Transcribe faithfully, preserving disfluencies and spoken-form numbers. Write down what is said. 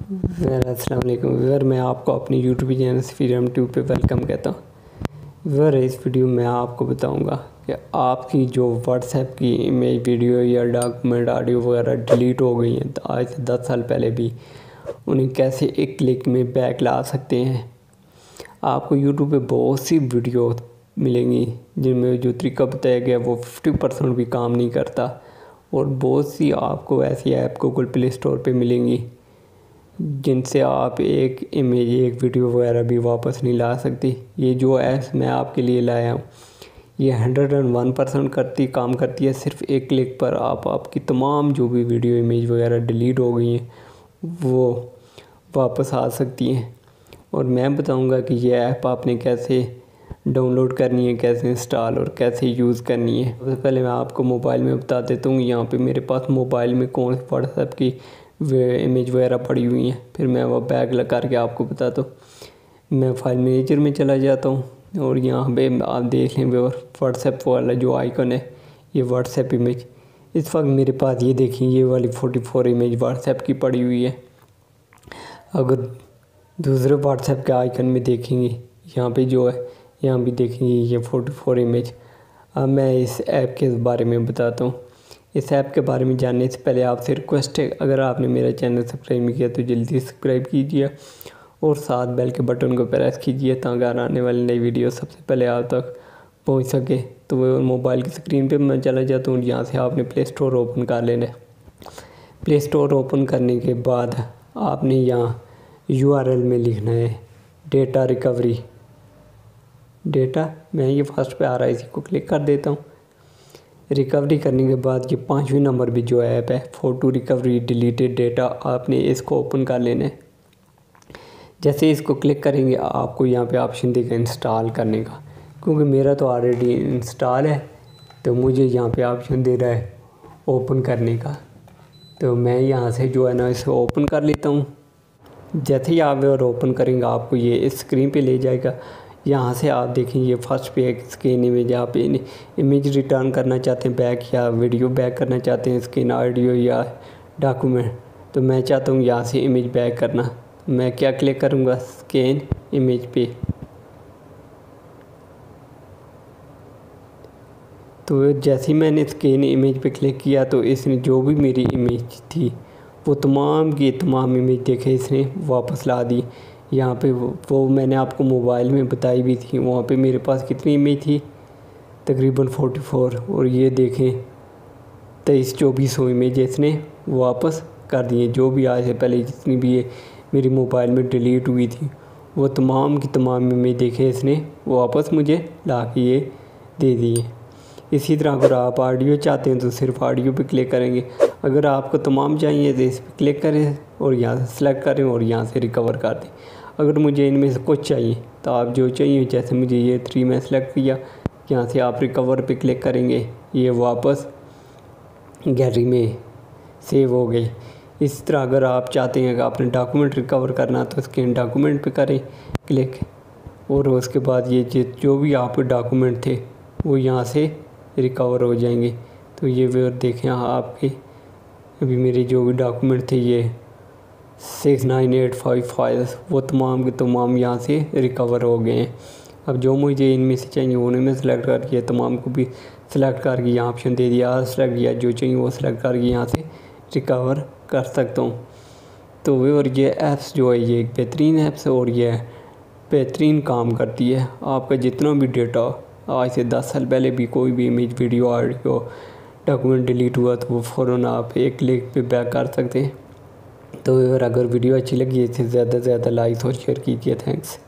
अस्सलाम वालेकुम व्यूअर, मैं आपको अपनी यूट्यूब चैनल फ्रीडम ट्यूब पे वेलकम कहता हूँ। व्यूअर, इस वीडियो में आपको बताऊंगा कि आपकी जो व्हाट्सएप की इमेज, वीडियो या डॉक्यूमेंट, ऑडियो वगैरह डिलीट हो गई हैं, तो आज से दस साल पहले भी उन्हें कैसे एक क्लिक में बैक ला सकते हैं। आपको यूट्यूब पे बहुत सी वीडियो मिलेंगी जिनमें जो तरीका बताया गया वो फिफ्टी परसेंट भी काम नहीं करता, और बहुत सी आपको ऐसी ऐप गूगल प्ले स्टोर पे मिलेंगी जिनसे आप एक इमेज, एक वीडियो वगैरह भी वापस नहीं ला सकती। ये जो ऐप्स मैं आपके लिए लाया हूँ ये हंड्रेड एंड वन परसेंट करती काम करती है। सिर्फ एक क्लिक पर आप आपकी तमाम जो भी वीडियो, इमेज वगैरह डिलीट हो गई हैं वो वापस आ सकती हैं। और मैं बताऊंगा कि ये ऐप आपने कैसे डाउनलोड करनी है, कैसे इंस्टॉल और कैसे यूज़ करनी है। सबसे पहले मैं आपको मोबाइल में बता देता हूँ। यहाँ पे मेरे पास मोबाइल में कौन व्हाट्सएप की वे इमेज वगैरह पड़ी हुई हैं, फिर मैं वो बैग लगा करके आपको बताता हूँ। मैं फाइल मैनेजर में चला जाता हूँ और यहाँ पे आप देख लें व्हाट्सएप वाला जो आइकन है, ये व्हाट्सएप इमेज। इस वक्त मेरे पास ये देखिए ये वाली फोर्टी फोर इमेज व्हाट्सएप की पड़ी हुई है। अगर दूसरे व्हाट्सएप के आइकन में देखेंगे यहाँ पे जो है, यहाँ भी देखेंगे ये फोर्टी फोर इमेज। अब मैं इस ऐप के बारे में बताता हूँ। इस ऐप के बारे में जानने से पहले आपसे रिक्वेस्ट है, अगर आपने मेरा चैनल सब्सक्राइब नहीं किया तो जल्दी सब्सक्राइब कीजिए और साथ बेल के बटन को प्रेस कीजिए ताकि आने वाली नई वीडियो सबसे पहले आप तक पहुंच सके। तो वो मोबाइल की स्क्रीन पे मैं चला जाता हूँ। यहाँ से आपने प्ले स्टोर ओपन कर लेना है। प्ले स्टोर ओपन करने के बाद आपने यहाँ यू आर एल में लिखना है डेटा रिकवरी। डेटा मैं ये फर्स्ट पे आ रहा है, इसी को क्लिक कर देता हूँ। रिकवरी करने के बाद ये पाँचवीं नंबर भी जो ऐप है फोटो रिकवरी डिलीटेड डेटा, आपने इसको ओपन कर लेना है। जैसे इसको क्लिक करेंगे आपको यहाँ पे ऑप्शन देगा इंस्टॉल करने का। क्योंकि मेरा तो ऑलरेडी इंस्टॉल है तो मुझे यहाँ पे ऑप्शन दे रहा है ओपन करने का, तो मैं यहाँ से जो है ना इसको ओपन कर लेता हूँ। जैसे ही आप और ओपन करेंगे आपको ये इस स्क्रीन पे ले जाएगा। यहाँ से आप देखें ये फर्स्ट पे एक स्कैन इमेज, आप इमेज रिटर्न करना चाहते हैं बैक या वीडियो बैक करना चाहते हैं, स्कैन ऑडियो या डॉक्यूमेंट। तो मैं चाहता हूँ यहाँ से इमेज बैक करना। मैं क्या क्लिक करूँगा, स्कैन इमेज पे। तो जैसे ही मैंने स्कैन इमेज पे क्लिक किया तो इसने जो भी मेरी इमेज थी वो तमाम की तमाम इमेज देखे इसने वापस ला दी। यहाँ पे वो, वो मैंने आपको मोबाइल में बताई भी थी। वहाँ पे मेरे पास कितनी इमेज थी, तकरीबन फोर्टी फोर, और ये देखें तेईस चौबीस सौ इमेज इसने वापस कर दिए। जो भी आज से पहले जितनी भी ये मेरी मोबाइल में डिलीट हुई थी वो तमाम की तमाम इमेज देखे इसने वापस मुझे ला के ये दे दिए। इसी तरह अगर आप ऑडियो चाहते हैं तो सिर्फ ऑडियो पे क्लिक करेंगे। अगर आपको तमाम चाहिए तो इस पर क्लिक करें और यहाँ से सेलेक्ट करें और यहाँ से रिकवर कर दें। अगर मुझे इनमें से कुछ चाहिए तो आप जो चाहिए, जैसे मुझे ये थ्री में सेलेक्ट किया, यहाँ से आप रिकवर पे क्लिक करेंगे, ये वापस गैलरी में सेव हो गई। इस तरह अगर आप चाहते हैं कि आपने डॉक्यूमेंट रिकवर करना तो स्कैन डॉक्यूमेंट पे करें क्लिक, और उसके बाद ये जो भी आपके डॉक्यूमेंट थे वो यहाँ से रिकवर हो जाएंगे। तो ये वे देखें आपके अभी मेरे जो भी डॉक्यूमेंट थे ये six nine eight five files वो तमाम के तमाम यहाँ से रिकवर हो गए हैं। अब जो मुझे इनमें से चाहिए उन्हें मैं सेलेक्ट करके तमाम को भी सेलेक्ट करके यहाँ ऑप्शन दे दिया, सेलेक्ट किया, जो चाहिए वो सेलेक्ट करके यहाँ से रिकवर कर सकता हूँ। तो वे और ये ऐप्स जो है ये एक बेहतरीन ऐप्स है और ये बेहतरीन काम करती है। आपका जितना भी डेटा आज से दस साल पहले भी कोई भी image, video, audio, document delete हुआ तो वो फ़ौरन आप एक क्लिक पे बैक कर सकते हैं। तो अगर वीडियो अच्छी लगी इसे ज़्यादा से ज़्यादा लाइक और शेयर कीजिए। थैंक्स।